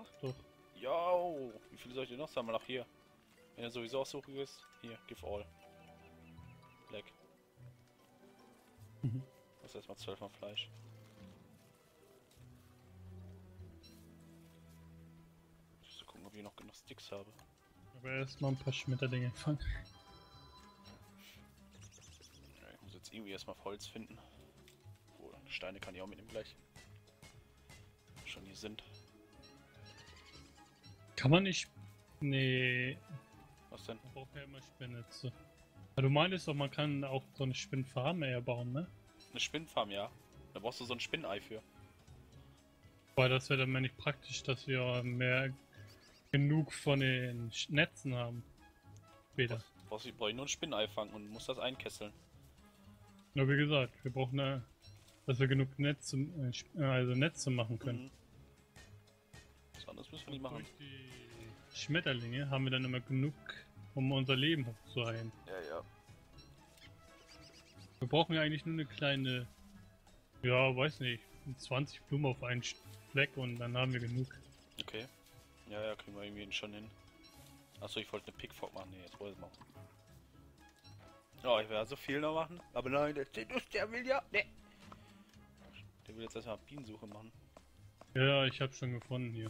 Mach doch. Jo, wie viele soll ich denn noch sammeln? Ach hier. Wenn er sowieso auch suchen ist. Hier, give all. Black. Mhm. Das ist erstmal 12 Mal Fleisch. Ich muss gucken, ob ich noch genug Sticks habe. Aber erstmal ein paar Schmetterlinge fangen. Ja, ich muss jetzt irgendwie erstmal Holz finden. Oh, Steine kann ich auch mitnehmen gleich. Schon hier sind. Kann man nicht. Nee. Was denn? Man braucht ja immer Spinnnetze. Ja, du meintest doch, man kann auch so eine Spinnfarm eher bauen, ne? Eine Spinnfarm, ja. Da brauchst du so ein Spinnei für. Weil das wäre dann mehr nicht praktisch, dass wir mehr genug von den Netzen haben. Später. Brauche ich nur ein Spinnei fangen und muss das einkesseln. Nur wie gesagt, wir brauchen dass wir genug Netze, also Netze machen können. Mhm. Was anderes müssen wir nicht machen. Durch die Schmetterlinge haben wir dann immer genug, um unser Leben hochzuheilen. Ja, ja. Wir brauchen ja eigentlich nur eine kleine, ja, weiß nicht, 20 Blumen auf einen Fleck und dann haben wir genug. Okay. Ja, ja, kriegen wir irgendwie schon hin. Achso, ich wollte eine Pickfork machen. Nee, jetzt wollte ich machen. Oh, ich werde so viel noch machen. Aber nein, der will ja. Nee. Der will jetzt erstmal Bienensuche machen. Ja, ich habe schon gefunden hier.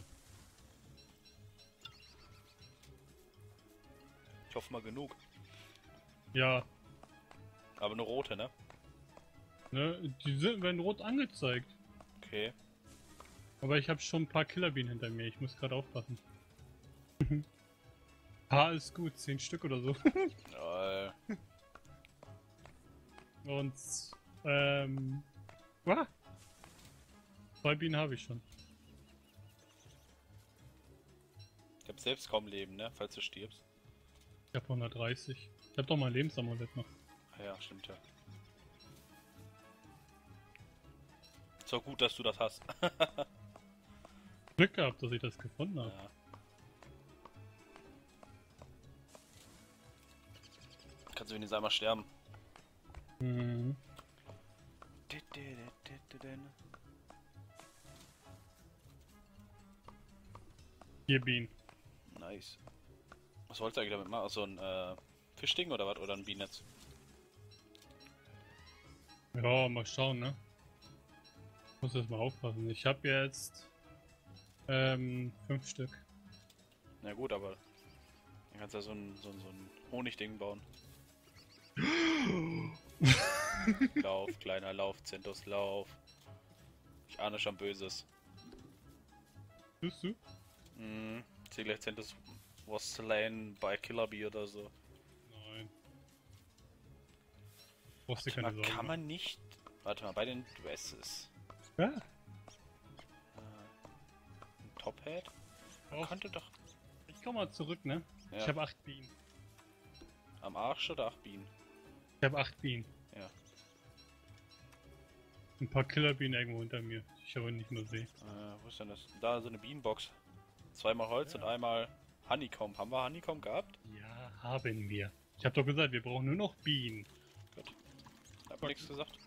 Ich hoffe mal genug. Ja, Aber eine rote, ne? ne, werden rot angezeigt. Okay. Aber ich habe schon ein paar Killerbienen hinter mir, ich muss gerade aufpassen. Ist gut, 10 Stück oder so. Ja, Und, ah, 2 Bienen habe ich schon. ich habe selbst kaum Leben, ne? Falls du stirbst. Ich habe 130. Ich habe doch mal ein Lebensamulett noch. Ah ja, stimmt ja. So gut, dass du das hast. Glück gehabt, dass ich das gefunden habe. Ja. Kannst du wenigstens einmal sterben. Mhm. Hier Bienen. Nice. Was wolltest du eigentlich damit machen? Also ein Fischding oder was? Oder ein Bienennetz? Ja, mal schauen, ne? Muss erst mal aufpassen. Ich habe jetzt 5 Stück. Na gut, aber dann kannst du ja so ein Honigding bauen. Lauf, kleiner Lauf, Zentos, lauf. Ich ahne schon Böses. Bist du? Ich sehe gleich Zentos was slain by Killer Bee oder so. Nein. Brauchst dir Warte keine mal, Sorgen kann man nicht... Warte mal, bei den Dresses. Ja, Ein Top-Hat? Man auch. könnte doch... Ich komm mal zurück, ne? Ja. Ich habe 8 Bienen. Am Arsch oder 8 Bienen? Ich habe 8 Bienen. Ja. Ein paar Killerbienen irgendwo hinter mir. Ich aber nicht mehr sehe. Wo ist denn das? Da so eine Bienenbox. Zweimal Holz Ja. und einmal Honeycomb. Haben wir Honeycomb gehabt? Ja, haben wir. Ich habe doch gesagt, wir brauchen nur noch Bienen. Gut. Hab nichts gesagt.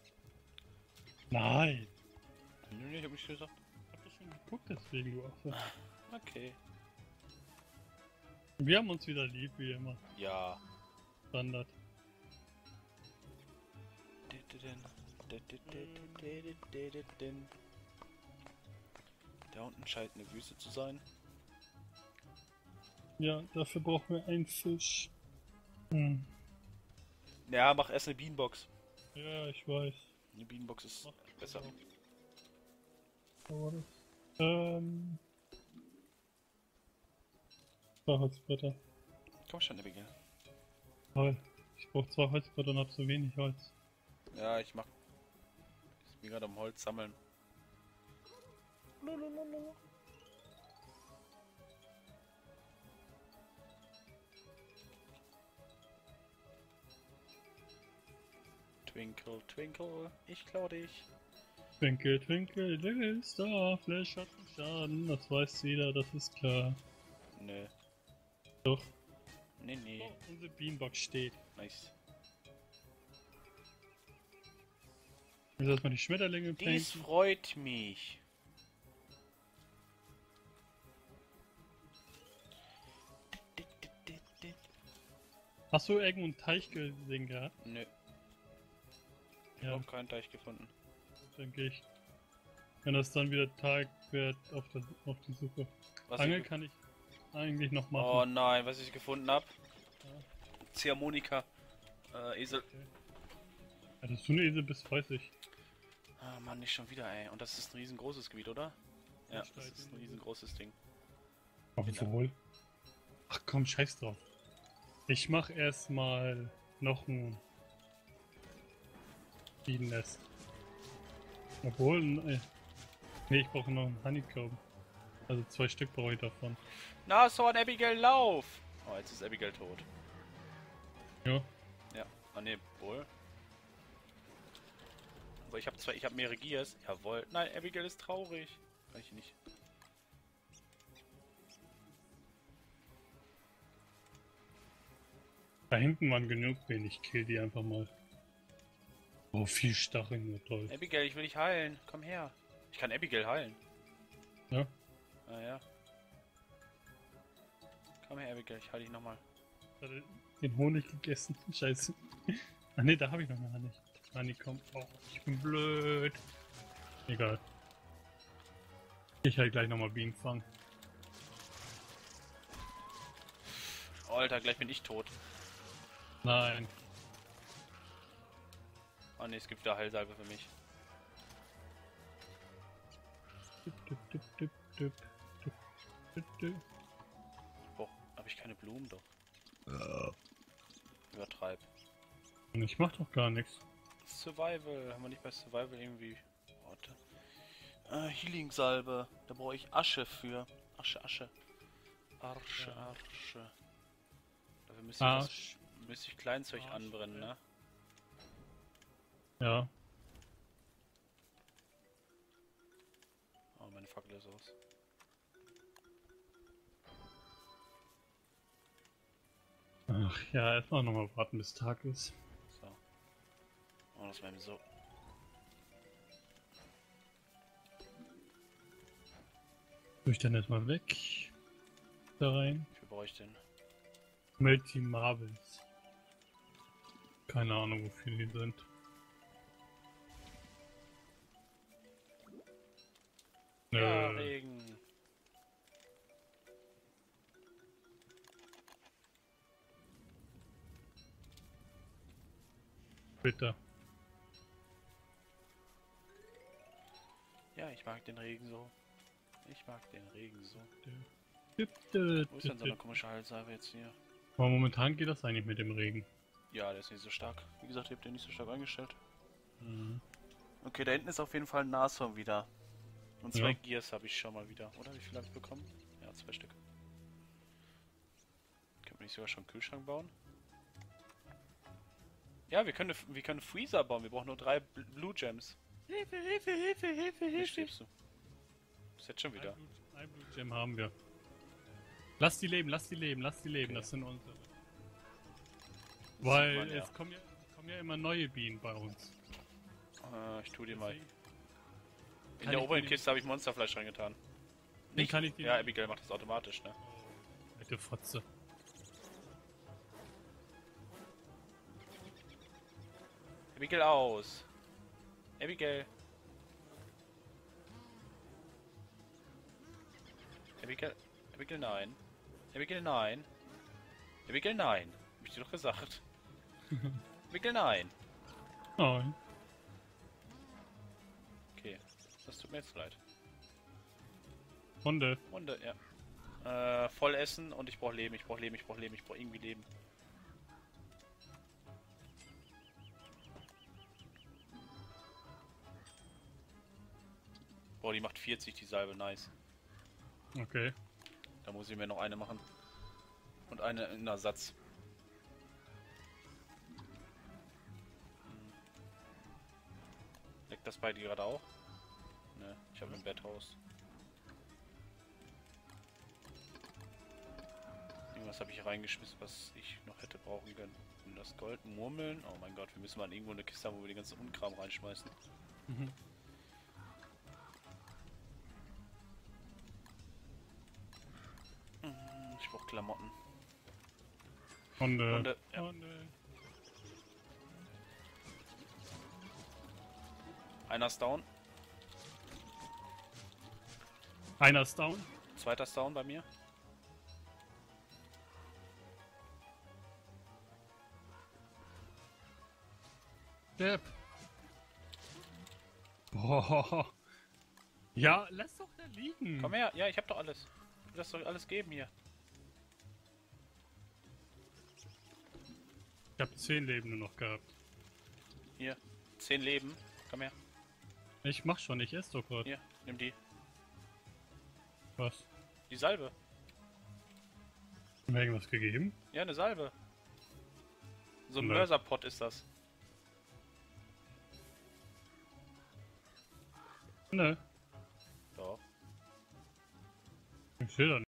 Nein. Nö, ich hab nichts gesagt. Ich hab doch schon geguckt, deswegen du Affe. Okay. Wir haben uns wieder lieb, wie immer. Ja. Standard. Da unten scheint eine Wüste zu sein. Ja, dafür brauchen wir einen Fisch. Hm. Ja, mach erst eine Bienenbox. Ja, ich weiß. Die Bienenbox ist Mach besser. auch. Aber das, 2 Holzbretter. Komm schon, Abigail. Toll. Ich brauche 2 Holzbretter und hab so wenig Holz. Ja, ich bin gerade am Holz sammeln. Twinkle, twinkle, ich klau dich. Twinkle, twinkle, little star, Flash hat einen Schaden. Das weiß jeder, das ist klar. Nö. Doch. Nee, nee. Oh, unsere Beanbox steht. Nice. Jetzt erstmal die Schmetterlinge Dies planten. freut mich. Hast du irgendwo einen Teich gesehen gehabt? Nö, ich Ja, habe keinen Teich gefunden. denke ich. Wenn das dann wieder Tag wird auf die Suche. Was Angel ich kann ich eigentlich noch machen. Oh nein, was ich gefunden habe. Ja, Ziehharmonika. Esel. okay. Ja, dass du eine Esel bist, weiß ich. Ah Mann, nicht schon wieder, ey. Und das ist ein riesengroßes Gebiet, oder? Ja, Ja, das ist ein riesengroßes Ding. Obwohl. Ach komm, scheiß drauf. Ich mach erstmal noch ein Bienennest. Obwohl, nee, ich brauche noch einen Honeycomb. Also 2 Stück brauche ich davon. Na, so ein Abigail, lauf! Oh, jetzt ist Abigail tot. Ja. Ja, ah ne, wohl. Aber ich habe mehrere Gears. Jawohl. Nein, Abigail ist traurig. Kann ich nicht. Da hinten waren genug Bienen, ich kill die einfach mal. Oh, viel Stacheln, nur toll. Abigail, ich will dich heilen. Komm her. Ich kann Abigail heilen. Ja? Ah ja. Komm her, Abigail, ich heile dich nochmal. Hat er den Honig gegessen? Scheiße. Ach ne, da habe ich noch mal Honig. Honeycomb. Oh, ich bin blöd. Egal. Ich halt gleich nochmal Bienen fangen. Alter, gleich bin ich tot. Nein. Oh ne, es gibt wieder Heilsalbe für mich. Oh, habe ich keine Blumen doch. Übertreib. Und ich mach doch gar nichts. Survival, haben wir nicht bei Survival irgendwie. Warte. Healing-Salbe. Da brauche ich Asche für. Asche. Asche. Dafür müsste ich Kleinzeug anbrennen, ne? Ja. Oh, meine Fackel ist aus. Ach ja, erstmal nochmal warten bis Tag ist. So. Oh, das war mir so. Tue ich dann erstmal weg. Da rein. Wie brauche ich denn? Melty Marbles. Keine Ahnung, wofür die sind. Ja, Regen. Bitte. Ja, ich mag den Regen so. Ich mag den Regen so. Wo ist denn so eine komische Heilsalbe jetzt hier? Aber momentan geht das eigentlich mit dem Regen. Ja, der ist nicht so stark. Wie gesagt, ich habe den nicht so stark eingestellt. Mhm. Okay, da hinten ist auf jeden Fall ein Nashorn wieder. Und 2 Ja. Gears habe ich schon mal wieder. Oder wie viel habe ich bekommen? Ja, 2 Stück. Können wir nicht sogar schon einen Kühlschrank bauen? Ja, wir können Freezer bauen. Wir brauchen nur 3 Blue Gems. Hilfe, Hilfe, Hilfe, Hilfe, Wie Hilfe. stirbst du? Ist jetzt schon wieder. Ein Blutgem haben wir. Lass die leben, lass die leben, lass die leben. Okay. Das sind unsere. Das Weil sieht man, ja. es kommen ja immer neue Bienen bei uns. Ich tu dir mal. Deswegen In kann der ich oberen dir Kiste habe ich Monsterfleisch reingetan. Den kann ich dir. Ja, Abigail macht das automatisch, ne? Alte Fotze. Abigail aus. Abigail. Abigail nein. Abigail nein. Abigail nein. Hab ich dir doch gesagt. Abigail nein. Nein. Okay. Das tut mir jetzt leid. Hunde. Runde, ja. Voll essen und ich brauche Leben, ich brauche Leben, ich brauche Leben, ich brauche irgendwie Leben. Boah, die macht 40, die Salbe, nice. Okay. Da muss ich mir noch eine machen. Und eine in Ersatz. Leckt das bei dir gerade auch? Ne, ich habe ein Betthaus. Irgendwas habe ich hier reingeschmissen, was ich noch hätte brauchen können. Und das Gold, Murmeln. Oh mein Gott, wir müssen mal irgendwo eine Kiste haben, wo wir den ganzen Unkram reinschmeißen. Mhm. Ich brauche Klamotten. Hunde, ja. Hunde. Einer ist down. Einer ist down. Zweiter ist down bei mir. Depp. Boah. Ja, lass doch da liegen. Komm her. Ja, ich hab doch alles. Lass doch alles geben hier. Ich hab 10 Leben nur noch gehabt. Hier. 10 Leben. Komm her. Ich mach schon, ich esse doch grad. Hier. Nimm die. Was? Die Salbe. Haben wir irgendwas gegeben? Ja, eine Salbe. So ein Nö. Mörserpott ist das. Ne. Doch. Ich seh da